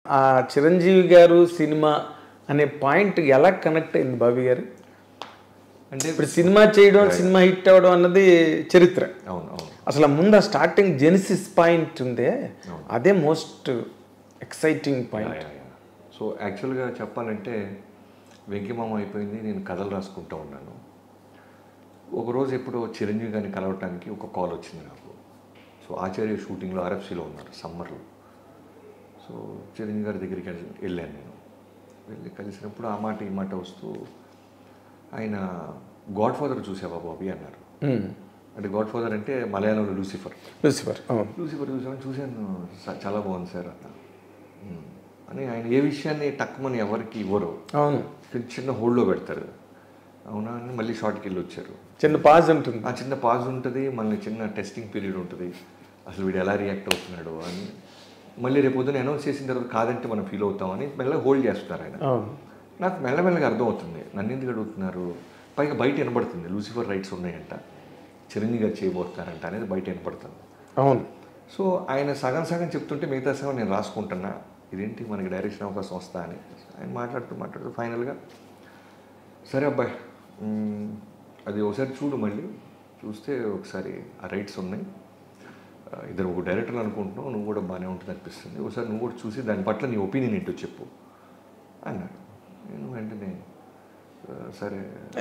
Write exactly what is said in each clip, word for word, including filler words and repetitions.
ఆ చిరంజీవి గారు సినిమా అనే పాయింట్ ఎలా కనెక్ట్ అయింది బాబీ గారు? అంటే ఇప్పుడు సినిమా చేయడం, సినిమా హిట్ అవ్వడం అన్నది చరిత్ర. అవును అవును అసలు ముందు స్టార్టింగ్ జెనిసిస్ పాయింట్ ఉందే, అదే మోస్ట్ ఎక్సైటింగ్ పాయింట్. సో యాక్చువల్గా చెప్పాలంటే వెంకిమామ అయిపోయింది, నేను కథలు రాసుకుంటూ ఉన్నాను. ఒకరోజు ఎప్పుడో చిరంజీవి గారిని కలవటానికి ఒక కాల్ వచ్చింది నాకు. సో ఆచార్య షూటింగ్లో ఆర్ఎఫ్సీలో ఉన్నారు సమ్మర్లో. సో చిరంజీవి గారి దగ్గరికి వెళ్ళాను నేను. వెళ్ళి కలిసినప్పుడు ఆ మాట ఈ మాట వస్తూ ఆయన గాడ్ ఫాదర్ చూసావా బాబీ అన్నారు. అంటే గాడ్ ఫాదర్ అంటే మలయాళంలో లూసిఫర్. లూసిఫర్ లూసిఫర్ చూసాను చూశాను చాలా బాగుంది సార్ అన్న అని. ఆయన ఏ విషయాన్ని తక్కువని ఎవరికి ఇవ్వరు, అవును, చిన్న హోల్డ్లో పెడతారు. అవునా అని మళ్ళీ షార్ట్కి వెళ్ళి వచ్చారు. చిన్న పాజ్ ఉంటుంది, ఆ చిన్న పాజ్ ఉంటుంది, మళ్ళీ చిన్న టెస్టింగ్ పీరియడ్ ఉంటుంది, అసలు వీడు ఎలా రియాక్ట్ అవుతున్నాడు అని. మళ్ళీ రేపు పొద్దున అనౌన్స్ చేసిన తర్వాత కాదంటే మనం ఫీల్ అవుతామని మెల్లగా హోల్డ్ చేస్తున్నారు ఆయన. నాకు మెల్లమెల్లగా అర్థం అవుతుంది నన్ను ఎందుకు అడుగుతున్నారు. పైగా బయట వినపడుతుంది లూసిఫర్ రైట్స్ ఉన్నాయంట, చిరంజీవి గారు చేయబోతున్నారంట అనేది బయట వినపడుతుంది. అవును. సో ఆయన సగం సగం చెప్తుంటే మిగతా సగం నేను రాసుకుంటున్నా, ఇదేంటి మనకి డైరెక్షన్ అవకాశం వస్తా అని. ఆయన మాట్లాడుతూ మాట్లాడుతూ ఫైనల్గా సరే అబ్బాయి అది ఒకసారి చూడు, మళ్ళీ చూస్తే ఒకసారి ఆ రైట్స్ ఉన్నాయి, ఇద్దరు ఒక డైరెక్టర్ అనుకుంటున్నావు, నువ్వు కూడా బాగానే ఉంటుంది అనిపిస్తుంది, ఒకసారి నువ్వు కూడా చూసి దాని పట్ల నీ ఒపీనియన్ ఏంటో చెప్పు అన్నాడు. నేను వెంటనే సరే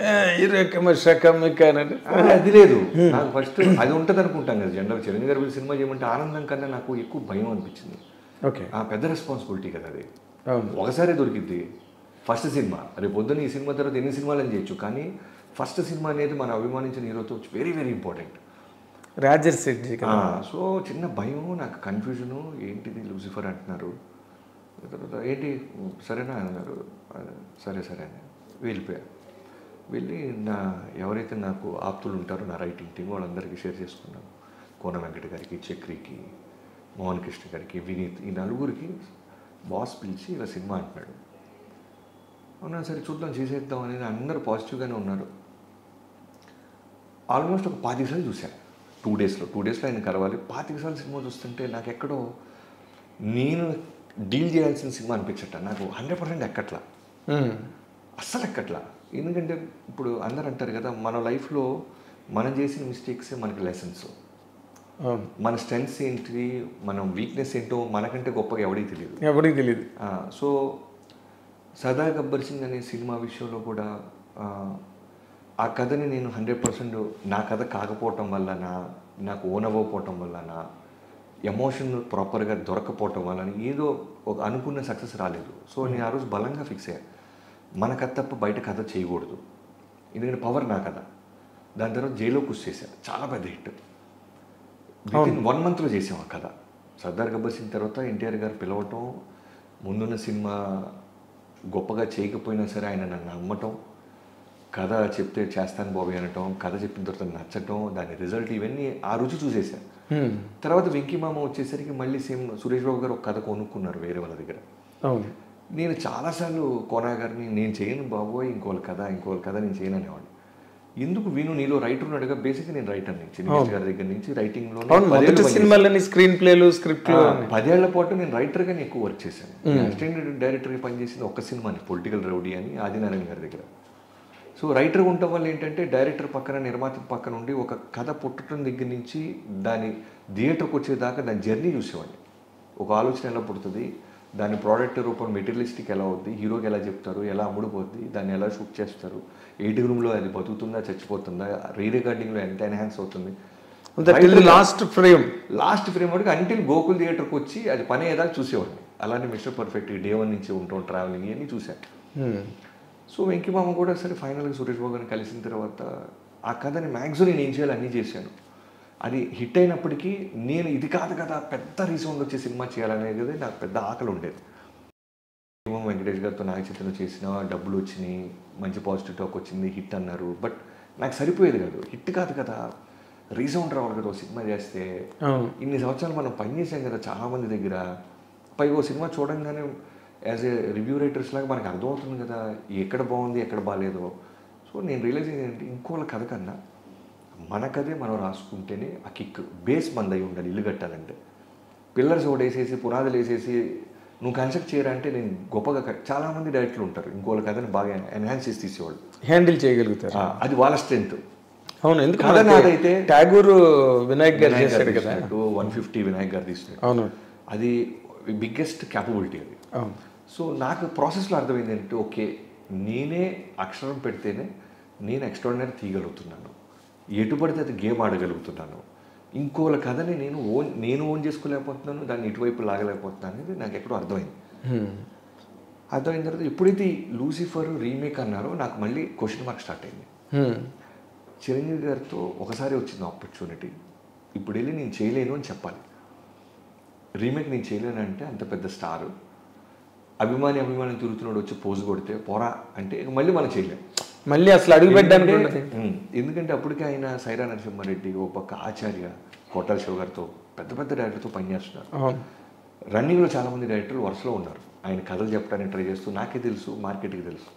అది లేదు నాకు ఫస్ట్ అది ఉంటుంది అనుకుంటాం కదా జనరల్. చిరంజీవి గారి సినిమా చేయమంటే ఆనందం కన్నా నాకు ఎక్కువ భయం అనిపించింది. ఓకే, ఆ పెద్ద రెస్పాన్సిబిలిటీ కదా అది. ఒకసారి దొరికిద్ది ఫస్ట్ సినిమా, రేపు పొద్దున్న ఈ సినిమా తర్వాత ఎన్ని సినిమాలు అని చేయొచ్చు, కానీ ఫస్ట్ సినిమా అనేది మనం అభిమానించిన హీరోతో very very important. Rajar Shetty. So చిన్న భయం, నాకు కన్ఫ్యూజను, ఏంటిది లూసిఫర్ అంటున్నారు, తర్వాత ఏంటి సరేనా అన్నారు. సరే సరే అని వెళ్ళిపోయా. వెళ్ళి నా ఎవరైతే నాకు ఆప్తులు ఉంటారో నా రైటింగ్ టీం వాళ్ళందరికీ షేర్ చేసుకున్నాను. కోన వెంకట గారికి, చక్రికి, మోహన్ కృష్ణ గారికి, వినీత్, ఈ నలుగురికి బాస్ పిలిచి ఇలా సినిమా అంటున్నాడు. అవునా సరే చూద్దాం చేసేద్దాం అనేది అందరూ పాజిటివ్గానే ఉన్నారు. ఆల్మోస్ట్ ఒక పాతిక సార్లు చూశాను టూ డేస్లో టూ డేస్లో ఆయన కలవాలి. పాతిక సార్లు సినిమా చూస్తుంటే నాకు ఎక్కడో నేను డీల్ చేయాల్సిన సినిమా అనిపించట, నాకు హండ్రెడ్ పర్సెంట్ ఎక్కట్లా, అస్సలు ఎక్కట్లా. ఎందుకంటే ఇప్పుడు అందరు అంటారు కదా మన లైఫ్లో మనం చేసిన మిస్టేక్సే మనకి లెసన్స్, మన స్ట్రెంగ్స్ ఏంటి, మనం వీక్నెస్ ఏంటో మనకంటే గొప్పగా ఎవడికి తెలియదు ఎవడికి తెలియదు సో సదా గబ్బర్ సింగ్ అనే సినిమా విషయంలో కూడా ఆ కథని నేను హండ్రెడ్ పర్సెంట్ నా కథ కాకపోవటం వల్ల, నా నాకు ఓన్ అవ్వకపోవటం వల్ల, నా ఎమోషన్ ప్రాపర్గా దొరకపోవటం వల్ల ఏదో ఒక అనుకున్న సక్సెస్ రాలేదు. సో నేను ఆ రోజు బలంగా ఫిక్స్ అయ్యాను, మన కథ తప్ప బయట కథ చేయకూడదు, ఎందుకంటే పవర్ నా కథ. దాని తర్వాత జైల్లో కృషి చేశాను, చాలా పెద్ద హిట్. విత్ ఇన్ వన్ మంత్లో చేసాం ఆ కథ. సర్దార్ గబ్బర్ సింగ్ తర్వాత ఎన్టీఆర్ గారు పిలవటం, ముందున్న సినిమా గొప్పగా చేయకపోయినా సరే ఆయన నన్ను నమ్మటం, కథ చెప్తే చేస్తాను బాబు అనటం, కథ చెప్పిన తర్వాత నచ్చటం, దాని రిజల్ట్ ఇవన్నీ ఆ రుచి చూసేసాను. తర్వాత వెంకీమామ వచ్చేసరికి మళ్ళీ సేమ్ సురేష్ బాబు గారు ఒక కథ కొనుక్కున్నారు వేరే వాళ్ళ దగ్గర. నేను చాలాసార్లు కోనా గారిని నేను చేయను బాబోయ్ ఇంకోళ్ళ కథ ఇంకోళ్ళ కథ నేను చేయను అనేవాడిని. ఎందుకు విను నీలో రైటర్ ఉన్నాడుగా, బేసిక్గా నేను రైటర్ని చిన్నగేష్ గారి దగ్గర నుంచి రైటింగ్లో స్క్రీన్ ప్లేలు స్క్రిప్ట్లు పదేళ్ల పాటు నేను రైటర్గానే ఎక్కువ వర్క్ చేశాను. అసిస్టెంట్ డైరెక్టర్గా పనిచేసింది ఒక్క సినిమాని, పొలిటికల్ రౌడీ అని, ఆదినారాయణ గారి దగ్గర. సో రైటర్గా ఉండటం వల్ల ఏంటంటే డైరెక్టర్ పక్కన నిర్మాత పక్కన ఉండి ఒక కథ పుట్టడం దగ్గర నుంచి దాని థియేటర్కి వచ్చేదాకా దాని జర్నీ చూసేవాడిని. ఒక ఆలోచన ఎలా పుడుతుంది, దాని ప్రోడక్ట్ రూపం మెటీరియలిస్టిక్ ఎలా అవుద్ది, హీరోకి ఎలా చెప్తారు, ఎలా అమ్ముడుపోద్ది, దాన్ని ఎలా షూట్ చేస్తారు, ఎయిటింగ్ రూమ్లో అది బతుకుతుందా చచ్చిపోతుందా, రీ రికార్డింగ్లో ఎంత ఎన్హాన్స్ అవుతుంది, లాస్ట్ ఫ్రేమ్ లాస్ట్ ఫ్రేమ్ వరకు అంటిల్ గోకుల్ థియేటర్కి వచ్చి అది పని అయ్యేదాకా చూసేవాడిని. అలానే మిస్టర్ పర్ఫెక్ట్ డే వన్ నుంచి ఉంటాం ట్రావెలింగ్ ఇవన్నీ చూశాను. సో వెంకీమామ కూడా సరే ఫైనల్గా సురేష్ బాబు గారిని కలిసిన తర్వాత ఆ కథని మ్యాక్సిమం నేను ఏం చేయాలి అన్నీ చేశాను. అది హిట్ అయినప్పటికీ నేను ఇది కాదు కదా పెద్ద రీసౌండ్ వచ్చే సినిమా చేయాలనేది నాకు పెద్ద ఆకలి ఉండేది. వెంకటేష్ గారితో నాగ చైతన్య చేసిన డబ్బులు వచ్చినాయి, మంచి పాజిటివ్ టాక్ వచ్చింది, హిట్ అన్నారు. బట్ నాకు సరిపోయేది కాదు, హిట్ కాదు కదా, రీసౌండ్ రావాలి కదా. ఒక సినిమా చేస్తే ఇన్ని సంవత్సరాలు మనం పనిచేసాం కదా చాలామంది దగ్గర, పైగా ఓ సినిమా చూడంగానే యాజ్ ఏ రివ్యూ రైటర్స్ లాగా మనకు అర్థమవుతుంది కదా ఎక్కడ బాగుంది ఎక్కడ బాగాలేదో. సో నేను రియలైజ్ ఏంటంటే ఇంకోళ్ళ కథ కన్నా మన కథే మనం రాసుకుంటేనే ఆ కిక్. బేస్ మందై ఉండాలి ఇల్లు కట్టాలంటే. పిల్లర్స్ ఒకటి వేసేసి పునాదులు వేసేసి నువ్వు కన్స్ట్రక్ట్ చేయరా అంటే నేను గొప్పగా క- చాలా మంది డైరెక్టర్లు ఉంటారు ఇంకోళ్ళ కథని బాగా ఎన్హాన్స్ చేసి తీసేవాళ్ళు. హ్యాండిల్ చేయగలుగుతారు. ఆ, అది వాళ్ళ స్ట్రెంత్. అవును, ఎందుకు కథ నాదైతే ట్యాగూర్ వినాయక్ గారు చేశారు కదా. వన్ ఫిఫ్టీ వినాయక్ గారు తీసినట్టు అవును అది బిగ్గెస్ట్ క్యాపబిలిటీ అది. అవును. సో నాకు ప్రాసెస్లో అర్థమైంది ఏంటంటే ఓకే నేనే అక్షరం పెడితేనే నేను ఎక్స్ట్రాడినరీ తీయగలుగుతున్నాను, ఎటు పడితే అది గేమ్ ఆడగలుగుతున్నాను, ఇంకోళ్ళ కథని నేను ఓన్ నేను ఓన్ చేసుకోలేకపోతున్నాను, దాన్ని ఇటువైపు లాగలేకపోతున్నాను అనేది నాకు ఎక్కడో అర్థమైంది. అర్థమైన తర్వాత ఎప్పుడైతే లూసిఫర్ రీమేక్ అన్నారో నాకు మళ్ళీ క్వశ్చన్ మార్క్ స్టార్ట్ అయింది. చిరంజీవి గారితో ఒకసారి వచ్చింది ఆపర్చునిటీ, ఇప్పుడు వెళ్ళి నేను చేయలేను అని చెప్పాలి. రీమేక్ నేను చేయలేను అంటే అంత పెద్ద స్టారు అభిమాని అభిమాని తిరుగుతున్నాడు వచ్చి పోజు కొడితే పోరా అంటే ఇక మళ్ళీ మనం చేయలేం, మళ్ళీ అసలు అడుగు పెట్టడానికి. ఉమ్, ఎందుకంటే అప్పటికే ఆయన సైరా నరసింహారెడ్డి ఓ పక్క ఆచార్య కోటాల శివ గారితో పెద్ద పెద్ద డైరెక్టర్తో పనిచేస్తున్నారు. రన్నింగ్లో చాలామంది డైరెక్టర్లు వరుసలో ఉన్నారు. ఆయన కథలు చెప్పడానికి ట్రై చేస్తూ నాకే తెలుసు మార్కెట్కి తెలుసు.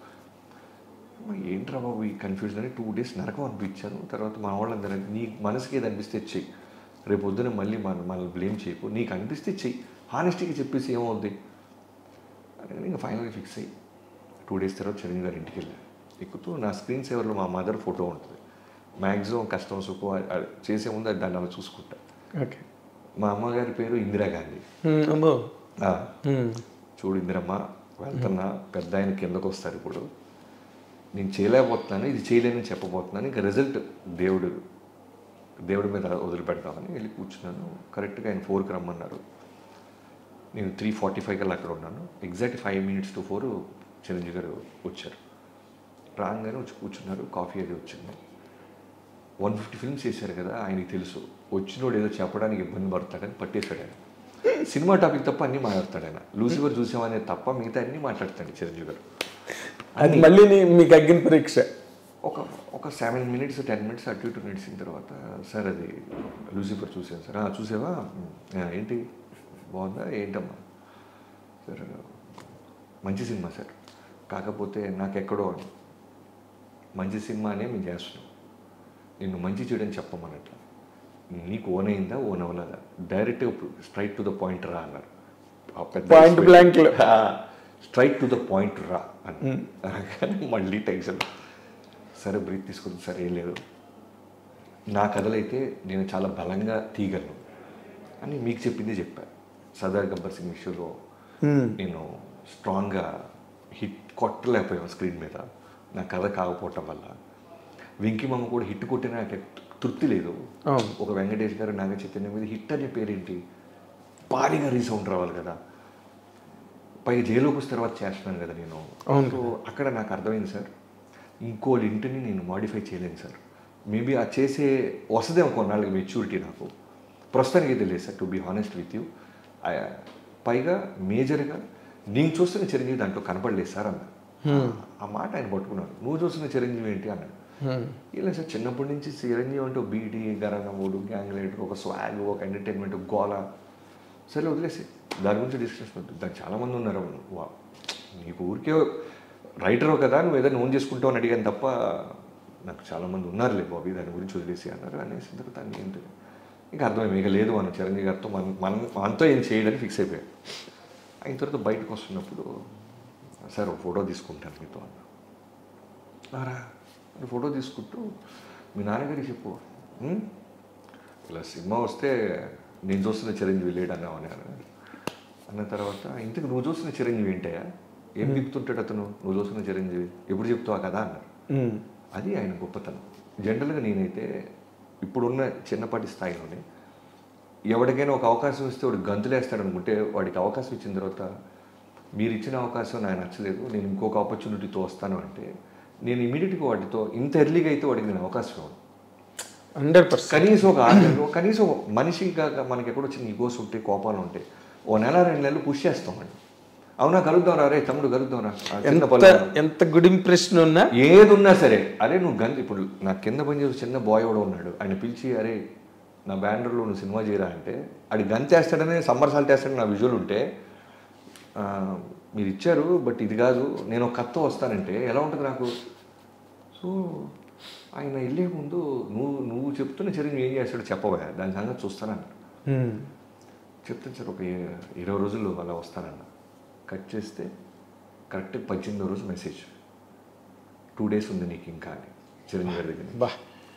ఏంట్రా బాబు ఈ కన్ఫ్యూజన్ అని టూ డేస్ నరకం అనిపించాను. తర్వాత మా వాళ్ళందరూ నీ మనసుకి ఏది అనిపిస్తే చెయ్యి, రేపు పొద్దున మళ్ళీ మన మనల్ని బ్లేమ్ చేయకు, నీకు అనిపిస్తే చెయ్యి, హానెస్టీగా చెప్పేసి ఏమవుద్ది అని ఇంకా ఫైనల్గా ఫిక్స్ అయ్యి టూ డేస్ తర్వాత చిరంజీవి గారి ఇంటికి వెళ్ళాను. ఎక్కుతూ నా స్క్రీన్ సేవర్లో మా మదర్ ఫోటో ఉంటుంది. మ్యాక్సిమం కష్టం సుఖం చేసే ముందు దాన్ని అలా చూసుకుంటా. ఓకే. మా అమ్మగారి పేరు ఇందిరాగాంధీ. ఆ, చూడు ఇందిరమ్మ వెళ్తున్నా, పెద్ద ఆయన కిందకు వస్తారు, ఇప్పుడు నేను చేయలేకపోతున్నాను, ఇది చేయలేనని చెప్పబోతున్నాను, ఇంకా రిజల్ట్ దేవుడు దేవుడి మీద వదిలిపెడతామని వెళ్ళి కూర్చున్నాను. కరెక్ట్గా ఆయన ఫోర్కి రమ్మన్నారు. నేను త్రీ ఫార్టీ ఫైవ్ కల్లా అక్కడ ఉన్నాను. Exact five minutes to four Chiranjeevi garu వచ్చారు. రాగానే వచ్చి కూర్చున్నారు. కాఫీ అది వచ్చింది. వన్ ఫిఫ్టీ ఫిల్మ్స్ చేశారు కదా, ఆయనకి తెలుసు వచ్చినోడు ఏదో చెప్పడానికి ఇబ్బంది పడతాడని పట్టేశాడు ఆయన. సినిమా టాపిక్ తప్ప అన్నీ మాట్లాడతాడు ఆయన. లూసిఫర్ చూసామనే తప్ప మిగతా అన్నీ మాట్లాడతాడు చిరంజీవి గారు. అది మళ్ళీ మీకు అగ్గిన పరీక్ష. ఒక ఒక సెవెన్ మినిట్స్ టెన్ మినిట్స్ అటు ఇటు నడిచిన తర్వాత సార్ అది లూసిఫర్ చూసాను సార్. చూసావా ఏంటి బాగుందా ఏంటమ్మా సార్, మంచి సినిమా సార్, కాకపోతే నాకెక్కడో మంచి సినిమానే మేము చేస్తున్నాం, నిన్ను మంచి చేయడం చెప్పమన్నట్ల, నీకు ఓన్ అయిందా ఓన్ అవ్వలేదా, direct straight to the point రా అన్నారు. Point blank straight to the point రా అని మళ్ళీ టెన్షన్. సరే బ్రీత్ తీసుకుంది, సరే ఏం లేదు, నా కథలైతే నేను చాలా బలంగా తీయగలను అని మీకు చెప్పింది చెప్పాను. సర్దార్ గబ్బర్ సింగ్ విషయంలో నేను స్ట్రాంగ్గా హిట్ కొట్టలేకపోయాను స్క్రీన్ మీద, నా కథ కాకపోవటం వల్ల. వెంకీమామ కూడా హిట్ కొట్టిన నాకు తృప్తి లేదు. ఒక వెంకటేష్ గారు నాగ చైతన్య మీద హిట్ అనే పేరేంటి, భారీగా రీసౌండ్ రావాలి కదా, పైగా జైలుకి వచ్చిన తర్వాత చేస్తున్నాను కదా నేను. సో అక్కడ నాకు అర్థమైంది సార్, ఇంకోళ్ళ ఇంటిని నేను మాడిఫై చేయలేను సార్. మేబీ ఆ చేసే వస్తుందేమో కొన్నాళ్ళకి మెచ్యూరిటీ నాకు, ప్రస్తుతానికి తెలియదు sir to be honest with you. పైగా మేజర్గా నేను చూస్తున్న చిరంజీవి దాంట్లో కనపడలేదు సార్ అన్న. ఆ మాట ఆయన పట్టుకున్నాను. నువ్వు చూస్తున్న చిరంజీవి ఏంటి అన్నాడు. ఇలా సార్ చిన్నప్పటి నుంచి చిరంజీవి అంటే బీటీ గరణముడు గ్యాంగ్ లీడర్, ఒక స్వాగ్, ఒక ఎంటర్టైన్మెంట్, గోల, సరే వదిలేసి దాని గురించి డిస్కషన్ అవుతుంది. దానికి చాలామంది ఉన్నారు. వా నీకు ఊరికే రైటర్ కదా నువ్వు ఏదైనా ఓన్ చేసుకుంటావు అని అడిగాను తప్ప నాకు చాలామంది ఉన్నారులే బాబీ దాని గురించి వదిలేసి అన్నారు. అనేసి తర్వాత అన్నీ ఏంటి ఇంకా అర్థమైంది, ఇక లేదు మనం చిరంజీవి గారితో మన మన మనతో ఏం చేయడానికి ఫిక్స్ అయిపోయాం. అయిన తర్వాత బయటకు వస్తున్నప్పుడు సార్ ఒక ఫోటో తీసుకుంటాను మీతో అన్న. రా ఫోటో తీసుకుంటూ మీ నాన్నగారికి చెప్పు, ఇలా సినిమా వస్తే నేను చూస్తున్న చిరంజీవి లేడు అన్నావు అని అన్న. తర్వాత ఇంతకు నువ్వు చూస్తున్న చిరంజీవి ఏంటయ్యా, ఏం దిగుతుంటాడు అతను, నువ్వు చూస్తున్న చిరంజీవి ఎప్పుడు చెప్తావా కదా అన్నారు. అది ఆయన గొప్పతనం. జనరల్గా నేనైతే ఇప్పుడున్న చిన్నపాటి స్థాయిలోనే ఎవరికైనా ఒక అవకాశం ఇస్తే వాడు గంతులేస్తాడు అనుకుంటే, వాడికి అవకాశం ఇచ్చిన తర్వాత మీరు ఇచ్చిన అవకాశం నాకు నచ్చలేదు, నేను ఇంకొక ఆపర్చునిటీతో వస్తాను అంటే నేను ఇమీడియట్గా వాటితో ఇంత ఎర్లీగా అయితే వాడికి నేను అవకాశం ఇవ్వను. హండ్రెడ్ పర్సెంట్ కనీసం ఒక ఆరు కనీసం మనిషిగా మనకి ఎక్కడో వచ్చిన ఈగోస్ ఉంటాయి, కోపాలు ఉంటాయి, ఓ నెల రెండు నెలలు పుష్ చేస్తామండి. అవునా కలుద్దాం రా, రే తమ్ముడు కలుద్దాం రా, ఎంత గుడ్ ఇంప్రెషన్ ఉన్నా ఏది ఉన్నా సరే, అరే నువ్వు గంతి ఇప్పుడు నా కింద పనిచేసి చిన్న బాయ్ కూడా ఉన్నాడు, ఆయన పిలిచి అరే నా బ్యానర్లో నువ్వు సినిమా చేయరా అంటే అది గంతేస్తాడనే సమ్మర్ సాల్ట్ వేస్తాడని నా విజువల్ ఉంటే, మీరు ఇచ్చారు బట్ ఇది కాదు నేను ఒక కథతో వస్తానంటే ఎలా ఉంటుంది నాకు. సో ఆయన వెళ్ళే ముందు నువ్వు నువ్వు చెప్తున్న చిరంజీవి ఏం చేస్తాడో చెప్పవా, దాని సంగతి చూస్తానన్న. చెప్తాను సార్ ఒక ఇరవై రోజుల్లో అలా వస్తానన్న. కట్ చేస్తే కరెక్ట్ పద్దెనిమిదో రోజు మెసేజ్, టూ డేస్ ఉంది నీకు ఇంకా అని చిరంజీవి గారి దగ్గర. బా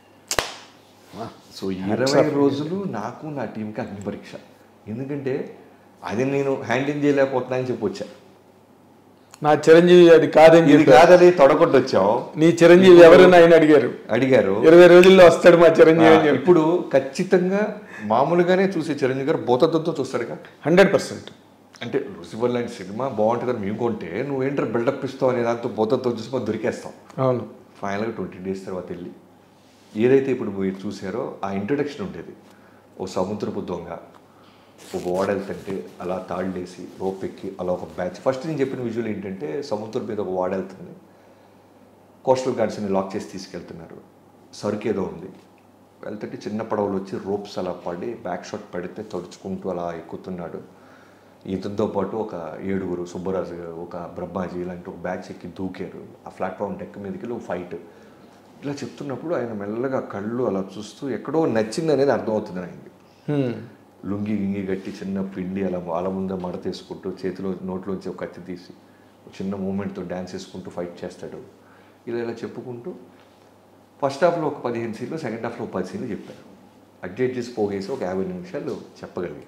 సో ఇరవై రోజులు నాకు నా టీంకి అగ్ని పరీక్ష. ఎందుకంటే అది నేను హ్యాండిల్ చేయలేకపోతున్నా అని చెప్పి వచ్చా. నా చిరంజీవి అది కాదని ఇది కాదని తొడగొట్టు వచ్చావు. నీ చిరంజీవి ఎవరైనా ఆయన అడిగారు అడిగారు ఇరవై రోజుల్లో వస్తాడు మా చిరంజీవి. ఇప్పుడు ఖచ్చితంగా మామూలుగానే చూసే చిరంజీవి గారు బోతత్వంతో చూస్తాడుగా హండ్రెడ్ పర్సెంట్. అంటే లూసిఫర్ లాంటి సినిమా బాగుంటుందని మేము కొంటే నువ్వేంటారు బిల్డప్ ఇస్తావు అనే దాంతో బోతత్వం చూసి మనం దొరికేస్తాం. అవును. ఫైనల్గా ట్వంటీ డేస్ తర్వాత వెళ్ళి ఏదైతే ఇప్పుడు మీరు చూసారో ఆ ఇంట్రొడక్షన్ ఉండేది. ఓ సముద్రపు దొంగ ఒక ఓడెళ్తుంటే అలా తాళ్ళేసి రోప్ ఎక్కి అలా ఒక బ్యాచ్. ఫస్ట్ నేను చెప్పిన విజువల్ ఏంటంటే సముద్రం మీద ఒక ఓడెళ్తుంది, కోస్టల్ గార్డ్స్ని లాక్ చేసి తీసుకెళ్తున్నారు, సరుకు ఏదో ఉంది, వెళ్తుంటే చిన్న పడవలు వచ్చి రోప్స్ అలా పడి బ్యాక్ షాట్ పడితే తడుచుకుంటూ అలా ఎక్కుతున్నాడు. ఇతనితో పాటు ఒక ఏడుగురు, సుబ్బరాజు ఒక బ్రహ్మాజీ ఇలాంటి ఒక బ్యాచ్ ఎక్కి దూకారు. ఆ ప్లాట్ఫామ్ డెక్ మీదకి ఒక ఫైట్. ఇలా చెప్తున్నప్పుడు ఆయన మెల్లగా కళ్ళు అలా చూస్తూ ఎక్కడో నచ్చింది అనేది అర్థమవుతుంది ఆయనకి. లుంగి గింగి గట్టి చిన్న పిండి అలా వాళ్ళ ముందే మడ తీసుకుంటూ చేతిలో నోట్లోంచి ఒక కత్తి తీసి చిన్న మూమెంట్తో డ్యాన్స్ వేసుకుంటూ ఫైట్ చేస్తాడు. ఇలా ఇలా చెప్పుకుంటూ ఫస్ట్ హాఫ్లో ఒక పదిహేను సీన్లు, సెకండ్ హాఫ్లో ఒక పది సీన్లు చెప్పారు. అడ్జస్ట్ చేసి పోగేసి ఒక యాభై నిమిషాలు చెప్పగలిగి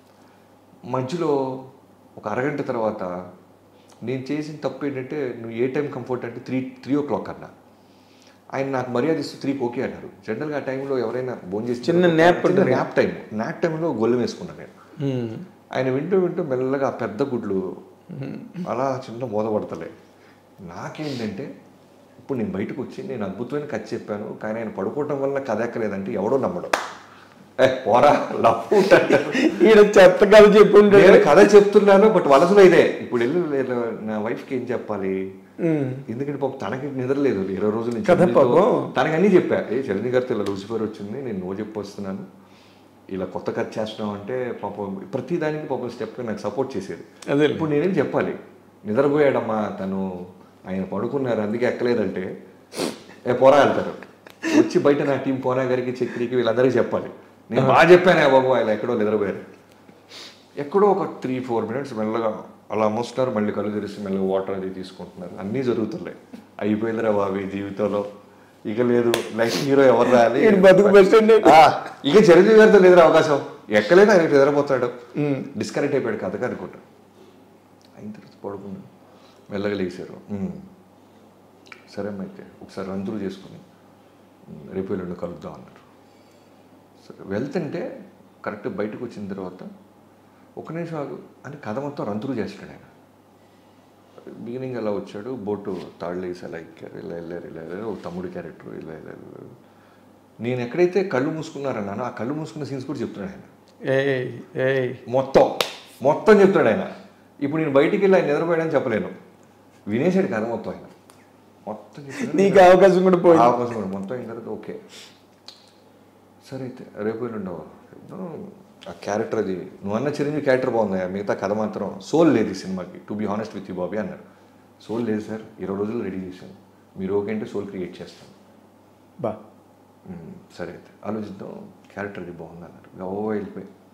మధ్యలో ఒక అరగంట తర్వాత నేను చేసిన తప్పు ఏంటంటే నువ్వు ఏ టైం కంఫర్ట్ అంటే త్రీ త్రీ ఓ క్లాక్ అన్నా. ఆయన నాకు మర్యాద ఇస్తూ త్రీకి ఓకే అన్నారు. జనరల్గా ఆ టైంలో ఎవరైనా భోజనం చేసి చిన్న న్యాప్ న్యాప్ టైం న్యాప్ టైంలో గొల్లెం వేసుకున్నాను నేను. ఆయన వింటూ వింటూ మెల్లగా పెద్ద గుడ్లు అలా చిన్న మోదపడతలే. నాకేంటంటే ఇప్పుడు నేను బయటకు వచ్చి నేను అద్భుతమైన కథ చెప్పాను, కానీ ఆయన పడుకోవటం వల్ల కథ ఎక్కలేదంటే ఎవడో నమ్మడం. ఏ పోరా లవ్ ఈయన చెత్త కథ చెప్పుంటే నేను కథ చెప్తున్నాను, బట్ వలసలో ఇదే. ఇప్పుడు వెళ్ళి నా వైఫ్కి ఏం చెప్పాలి, ఎందుకంటే పాపం తనకి నిద్రలేదు ఇరవై రోజుల నుంచి. తనకి అన్నీ చెప్పా, ఏ చిరంజీవి గారితో ఇలా లూసిఫర్ వచ్చింది, నేను నో చెప్పి వస్తున్నాను, ఇలా కొత్త కథ చేస్తున్నాం అంటే పాపం ప్రతి దానికి పాపం స్టెప్ నాకు సపోర్ట్ చేసేది. ఇప్పుడు నేనేం చెప్పాలి, నిద్రపోయాడమ్మా తను, ఆయన పడుకున్నారు అందుకే ఎక్కలేదంటే ఏ పోరా వెళ్తారు. వచ్చి బయట నా టీం పోరా గారికి చక్రికి వీళ్ళందరికీ చెప్పాలి నేను బాగా చెప్పానే బాబు, ఆయన ఎక్కడో నిద్రపోయారు. ఎక్కడో ఒక త్రీ ఫోర్ మినిట్స్ మెల్లగా అలా మోస్తున్నారు, మళ్ళీ కళ్ళు తెరిసి మెల్లగా వాటర్ అది తీసుకుంటున్నారు. అన్నీ జరుగుతున్నాయి. అయిపోయిందిరా బాబు జీవితంలో, ఇక లేదు నెక్స్ట్ హీరో ఎవరు రాలి, ఇక చిరంజీవి గారితో లేదురా అవకాశం, ఎక్కలేదు ఆయన నిద్రపోతాడు, డిస్కనెక్ట్ అయిపోయాడు కథగా అనుకుంటా. అయిన తర్వాత పడుకున్నాడు, మెల్లగా లేచారు. సరే అమ్మ అయితే ఒకసారి రంతులు చేసుకుని రేపు ఎల్లుండి కలుద్దాం అన్నారు. సరే వెళ్తుంటే కరెక్ట్ బయటకు వచ్చిన తర్వాత ఒక నిమిషం ఆగు అని కథ మొత్తం రంతులు చేస్తాడు ఆయన. బిగినింగ్ అలా వచ్చాడు, బోటు తాళ్ళు వేసి అలా ఎక్కారు, ఇలా వెళ్ళారు ఇలా వెళ్ళారు, ఒక తమ్ముడు క్యారెక్టర్ ఇలా ఇలా వెళ్ళారు. నేను ఎక్కడైతే కళ్ళు మూసుకున్నారన్నానో ఆ కళ్ళు మూసుకున్న సీన్స్ కూడా చెప్తున్నాడు ఆయన. మొత్తం మొత్తం చెప్తాడు ఆయన. ఇప్పుడు నేను బయటికి వెళ్ళి ఆయన నిద్రపోయాడని చెప్పలేను, వినేసాడు కథ మొత్తం ఆయన మొత్తం. నీకు అవకాశం కూడా పోయి అవకాశం కూడా మొత్తం అయిన తర్వాత ఓకే సరే అయితే రేపు ఉండవు ఆ క్యారెక్టర్, అది నువ్వు అన్న చిరంజీవి క్యారెక్టర్ బాగుంది, మిగతా కథ మాత్రం సోల్ లేదు ఈ సినిమాకి, to be honest with you Bobby అన్నారు. సోల్ లేదు సార్, ఇరవై రోజులు రెడీ చేశాను, మీరు ఓకే అంటే సోల్ క్రియేట్ చేస్తాను. బా సరే అయితే ఆలోచిద్దాం, క్యారెక్టర్ అది బాగుంది అన్నారు. గవ్వ వెళ్ళిపోయి